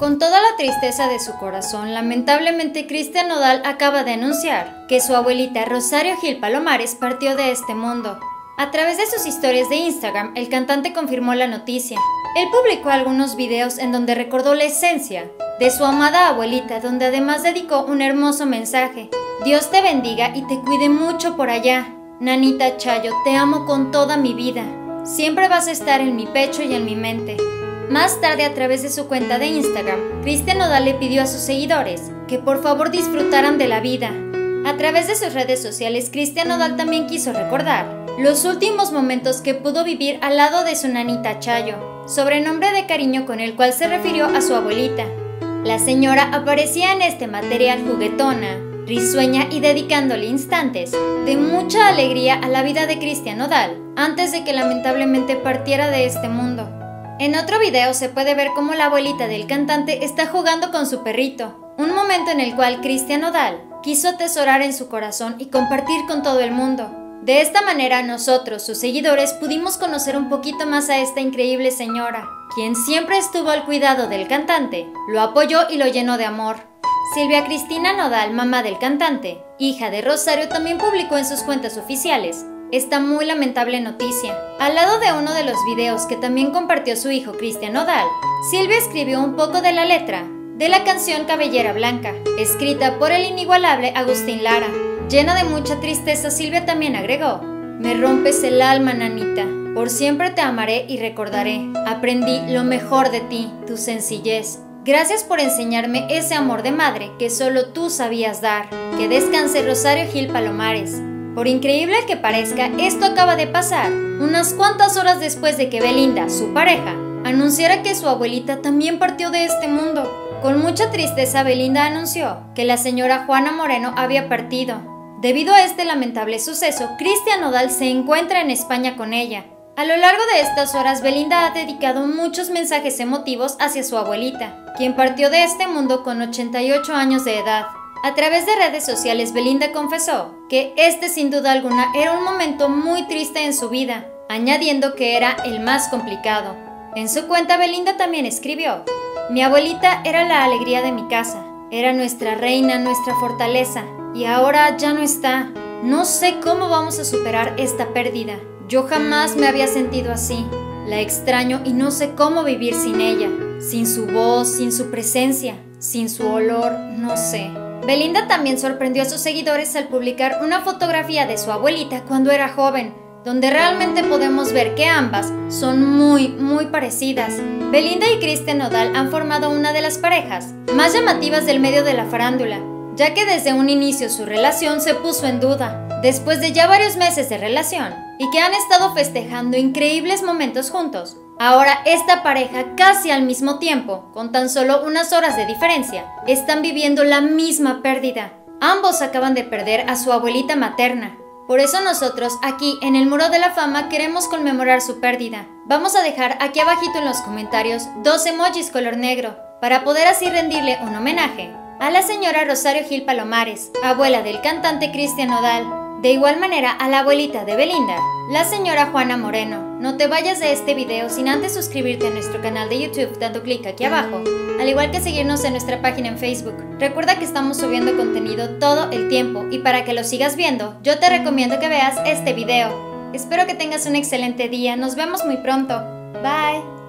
Con toda la tristeza de su corazón, lamentablemente Cristian Nodal acaba de anunciar que su abuelita Rosario Gil Palomares partió de este mundo. A través de sus historias de Instagram, el cantante confirmó la noticia. Él publicó algunos videos en donde recordó la esencia de su amada abuelita, donde además dedicó un hermoso mensaje. Dios te bendiga y te cuide mucho por allá. Nanita Chayo, te amo con toda mi vida. Siempre vas a estar en mi pecho y en mi mente. Más tarde, a través de su cuenta de Instagram, Cristian Nodal le pidió a sus seguidores que por favor disfrutaran de la vida. A través de sus redes sociales, Cristian Nodal también quiso recordar los últimos momentos que pudo vivir al lado de su nanita Chayo, sobrenombre de cariño con el cual se refirió a su abuelita. La señora aparecía en este material juguetona, risueña y dedicándole instantes de mucha alegría a la vida de Cristian Nodal antes de que lamentablemente partiera de este mundo. En otro video se puede ver cómo la abuelita del cantante está jugando con su perrito, un momento en el cual Cristian Nodal quiso atesorar en su corazón y compartir con todo el mundo. De esta manera nosotros, sus seguidores, pudimos conocer un poquito más a esta increíble señora, quien siempre estuvo al cuidado del cantante, lo apoyó y lo llenó de amor. Silvia Cristina Nodal, mamá del cantante, hija de Rosario, también publicó en sus cuentas oficiales esta muy lamentable noticia. Al lado de uno de los videos que también compartió su hijo Cristian Nodal, Silvia escribió un poco de la letra de la canción Cabellera Blanca, escrita por el inigualable Agustín Lara. Llena de mucha tristeza, Silvia también agregó: me rompes el alma, nanita, por siempre te amaré y recordaré. Aprendí lo mejor de ti, tu sencillez. Gracias por enseñarme ese amor de madre que solo tú sabías dar. Que descanse Rosario Gil Palomares. Por increíble que parezca, esto acaba de pasar unas cuantas horas después de que Belinda, su pareja, anunciara que su abuelita también partió de este mundo. Con mucha tristeza, Belinda anunció que la señora Juana Moreno había partido. Debido a este lamentable suceso, Cristian Nodal se encuentra en España con ella. A lo largo de estas horas, Belinda ha dedicado muchos mensajes emotivos hacia su abuelita, quien partió de este mundo con 88 años de edad. A través de redes sociales, Belinda confesó que este sin duda alguna era un momento muy triste en su vida, añadiendo que era el más complicado. En su cuenta, Belinda también escribió: mi abuelita era la alegría de mi casa, era nuestra reina, nuestra fortaleza, y ahora ya no está. No sé cómo vamos a superar esta pérdida. Yo jamás me había sentido así. La extraño y no sé cómo vivir sin ella, sin su voz, sin su presencia, sin su olor, no sé. Belinda también sorprendió a sus seguidores al publicar una fotografía de su abuelita cuando era joven, donde realmente podemos ver que ambas son muy parecidas. Belinda y Cristian Nodal han formado una de las parejas más llamativas del medio de la farándula, ya que desde un inicio su relación se puso en duda, después de ya varios meses de relación, y que han estado festejando increíbles momentos juntos. Ahora esta pareja, casi al mismo tiempo, con tan solo unas horas de diferencia, están viviendo la misma pérdida. Ambos acaban de perder a su abuelita materna. Por eso nosotros aquí en el Muro de la Fama queremos conmemorar su pérdida. Vamos a dejar aquí abajito en los comentarios 2 emojis color negro, para poder así rendirle un homenaje a la señora Rosario Gil Palomares, abuela del cantante Cristian Nodal. De igual manera a la abuelita de Belinda, la señora Juana Moreno. No te vayas de este video sin antes suscribirte a nuestro canal de YouTube dando clic aquí abajo, al igual que seguirnos en nuestra página en Facebook. Recuerda que estamos subiendo contenido todo el tiempo y para que lo sigas viendo, yo te recomiendo que veas este video. Espero que tengas un excelente día, nos vemos muy pronto. Bye.